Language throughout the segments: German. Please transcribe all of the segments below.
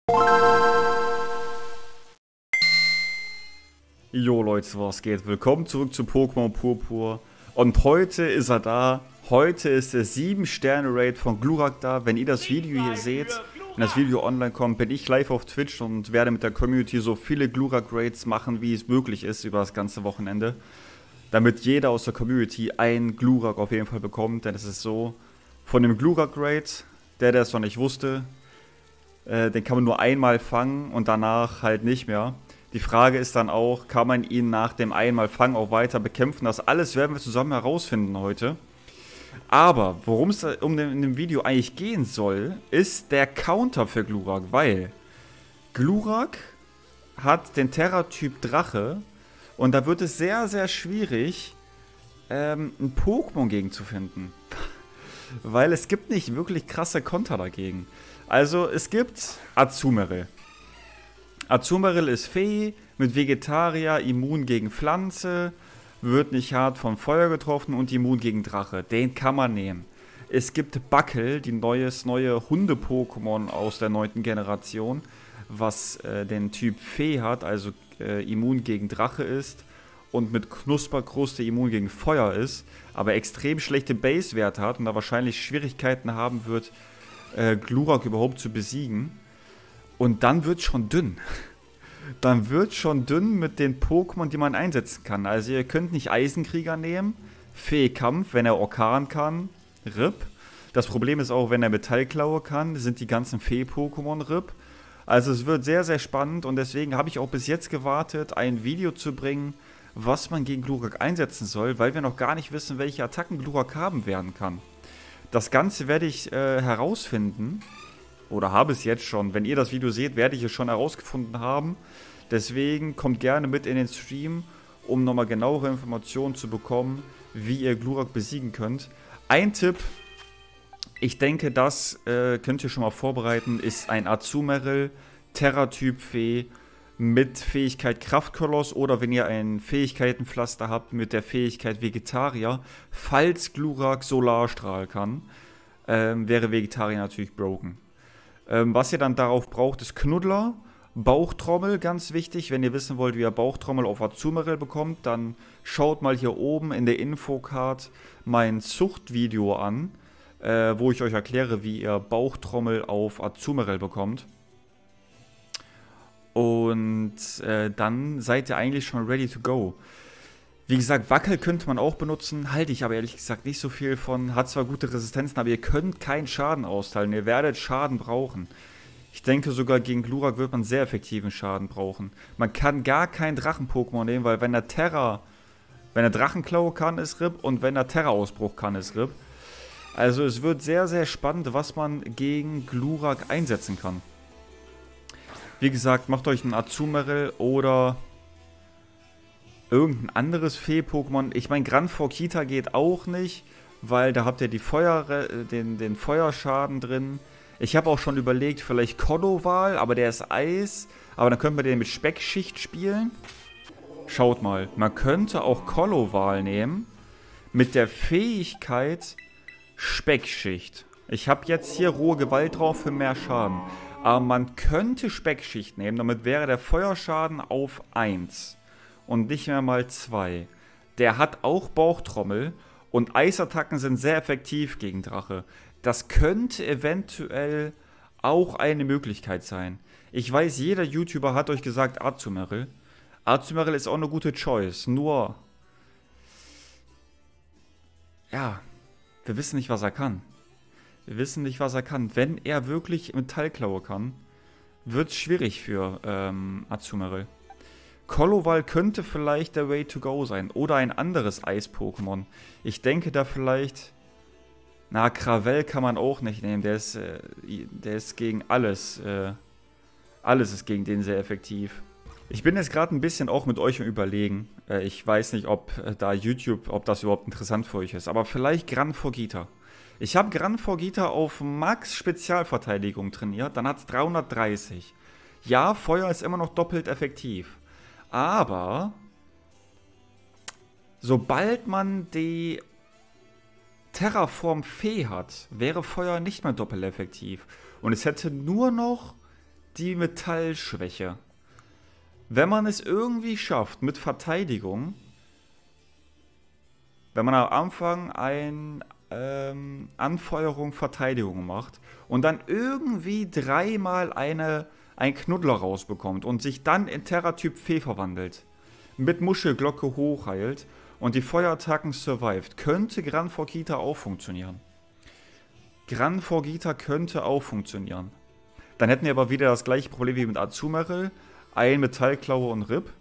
Jo Leute, was geht? Willkommen zurück zu Pokémon Purpur. Und heute ist er da. Heute ist der 7-Sterne-Raid von Glurak da. Wenn ihr das Video hier seht, wenn das Video online kommt, bin ich live auf Twitch und werde mit der Community so viele Glurak-Raids machen, wie es möglich ist über das ganze Wochenende. Damit jeder aus der Community einen Glurak auf jeden Fall bekommt. Denn es ist so, von dem Glurak-Raid, der es noch nicht wusste, den kann man nur einmal fangen und danach halt nicht mehr. Die Frage ist dann auch, kann man ihn nach dem einmal Fangen auch weiter bekämpfen? Das alles werden wir zusammen herausfinden heute. Aber worum es in dem Video eigentlich gehen soll, ist der Counter für Glurak, weil Glurak hat den Terra-Typ Drache und da wird es sehr, sehr schwierig, ein Pokémon gegen zu finden. Weil es gibt nicht wirklich krasse Konter dagegen. Also es gibt Azumarill. Azumarill ist Fee, mit Vegetarier, immun gegen Pflanze, wird nicht hart vom Feuer getroffen und immun gegen Drache. Den kann man nehmen. Es gibt Buckle, die neue Hunde-Pokémon aus der 9. Generation, was den Typ Fee hat, also immun gegen Drache ist und mit Knusperkruste immun gegen Feuer ist, aber extrem schlechte Base-Werte hat und da wahrscheinlich Schwierigkeiten haben wird, Glurak überhaupt zu besiegen. Und dann wird schon dünn. Dann wird schon dünn mit den Pokémon, die man einsetzen kann. Also ihr könnt nicht Eisenkrieger nehmen, Fee-Kampf, wenn er Orkan kann, RIP. Das Problem ist auch, wenn er Metallklaue kann, sind die ganzen Fee-Pokémon RIP. Also es wird sehr, sehr spannend und deswegen habe ich auch bis jetzt gewartet, ein Video zu bringen, was man gegen Glurak einsetzen soll, weil wir noch gar nicht wissen, welche Attacken Glurak haben werden kann. Das Ganze werde ich herausfinden. Oder habe es jetzt schon. Wenn ihr das Video seht, werde ich es schon herausgefunden haben. Deswegen kommt gerne mit in den Stream, um nochmal genauere Informationen zu bekommen, wie ihr Glurak besiegen könnt. Ein Tipp, ich denke, das könnt ihr schon mal vorbereiten, ist ein Azumarill, Terra-Typ Fee mit Fähigkeit Kraftkoloss oder wenn ihr ein Fähigkeitenpflaster habt mit der Fähigkeit Vegetarier, falls Glurak Solarstrahl kann, wäre Vegetarier natürlich broken. Was ihr dann darauf braucht, ist Knuddler, Bauchtrommel, ganz wichtig. Wenn ihr wissen wollt, wie ihr Bauchtrommel auf Azumarill bekommt, dann schaut mal hier oben in der Infocard mein Zuchtvideo an, wo ich euch erkläre, wie ihr Bauchtrommel auf Azumarill bekommt. Und dann seid ihr eigentlich schon ready to go. Wie gesagt, Wackel könnte man auch benutzen, halte ich aber ehrlich gesagt nicht so viel von. Hat zwar gute Resistenzen, aber ihr könnt keinen Schaden austeilen. Ihr werdet Schaden brauchen. Ich denke sogar gegen Glurak wird man sehr effektiven Schaden brauchen. Man kann gar kein Drachen-Pokémon nehmen, weil wenn er Drachenklaue kann, ist RIP und wenn er Terra-Ausbruch kann, ist RIP. Also es wird sehr, sehr spannend, was man gegen Glurak einsetzen kann. Wie gesagt, macht euch einen Azumarill oder irgendein anderes Fee-Pokémon. Ich meine, Gran Forkita geht auch nicht, weil da habt ihr den Feuerschaden drin. Ich habe auch schon überlegt, vielleicht Kodoval, aber der ist Eis. Aber dann könnte man den mit Speckschicht spielen. Schaut mal, man könnte auch Kodoval nehmen mit der Fähigkeit Speckschicht. Ich habe jetzt hier rohe Gewalt drauf für mehr Schaden. Aber man könnte Speckschicht nehmen, damit wäre der Feuerschaden auf 1. Und nicht mehr mal 2. Der hat auch Bauchtrommel und Eisattacken sind sehr effektiv gegen Drache. Das könnte eventuell auch eine Möglichkeit sein. Ich weiß, jeder YouTuber hat euch gesagt Azumarill. Azumarill ist auch eine gute Choice, nur ja, wir wissen nicht, was er kann. Wir wissen nicht, was er kann. Wenn er wirklich Metallklaue kann, wird es schwierig für Azumarill. Kodoval könnte vielleicht der Way to go sein. Oder ein anderes Eis-Pokémon. Ich denke da vielleicht... Na, Krawell kann man auch nicht nehmen. Der ist gegen alles. Alles ist gegen den sehr effektiv. Ich bin jetzt gerade ein bisschen auch mit euch im Überlegen. Ich weiß nicht, ob ob das überhaupt interessant für euch ist. Aber vielleicht Gran Forkita. Ich habe Gran Forkita auf Max Spezialverteidigung trainiert. Dann hat es 330. Ja, Feuer ist immer noch doppelt effektiv. Aber sobald man die Terraform Fee hat, wäre Feuer nicht mehr doppelt effektiv. Und es hätte nur noch die Metallschwäche. Wenn man es irgendwie schafft mit Verteidigung, wenn man am Anfang ein Anfeuerung, Verteidigung macht und dann irgendwie dreimal ein Knuddler rausbekommt und sich dann in Terra-Typ Fee verwandelt, mit Muschelglocke hochheilt und die Feuerattacken survived, könnte Gran Forgita auch funktionieren. Gran Forgita könnte auch funktionieren. Dann hätten wir aber wieder das gleiche Problem wie mit Azumarill, ein Metallklaue und Rip.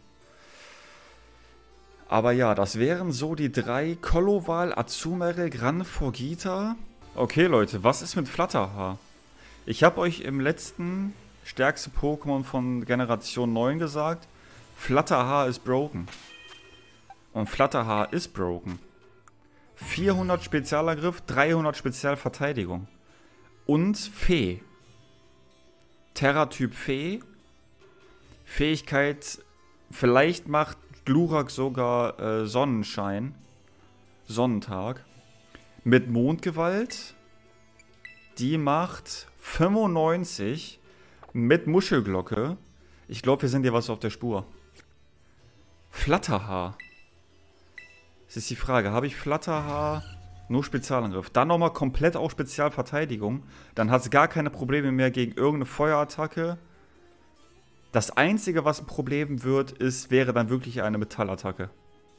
Aber ja, das wären so die 3: Koloval, Azumarill, Gran Forgita. Okay Leute, was ist mit Flatterhaar? Ich habe euch im letzten stärkste Pokémon von Generation 9 gesagt, Flatterhaar ist broken. Und Flatterhaar ist broken. 400 Spezialangriff, 300 Spezialverteidigung. Und Fee. Terra-Typ Fee. Fähigkeit, vielleicht macht Glurak sogar Sonnenschein. Sonnentag. Mit Mondgewalt. Die macht 95. Mit Muschelglocke. Ich glaube, wir sind hier was auf der Spur. Flatterhaar. Das ist die Frage. Habe ich Flatterhaar? Nur Spezialangriff. Dann nochmal komplett auch Spezialverteidigung. Dann hat es gar keine Probleme mehr gegen irgendeine Feuerattacke. Das Einzige, was ein Problem wird, wäre dann wirklich eine Metallattacke.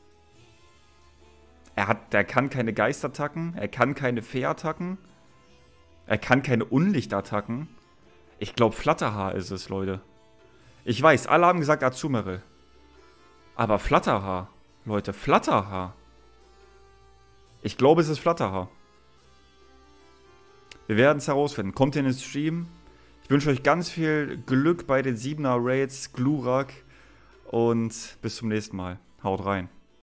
Der kann keine Geistattacken. Er kann keine Fee-Attacken. Er kann keine Unlichtattacken. Ich glaube, Flatterhaar ist es, Leute. Ich weiß, alle haben gesagt Azumarill. Aber Flatterhaar, Leute, Flatterhaar. Ich glaube, es ist Flatterhaar. Wir werden es herausfinden. Kommt in den Stream. Ich wünsche euch ganz viel Glück bei den 7er Raids, Glurak. Und bis zum nächsten Mal. Haut rein.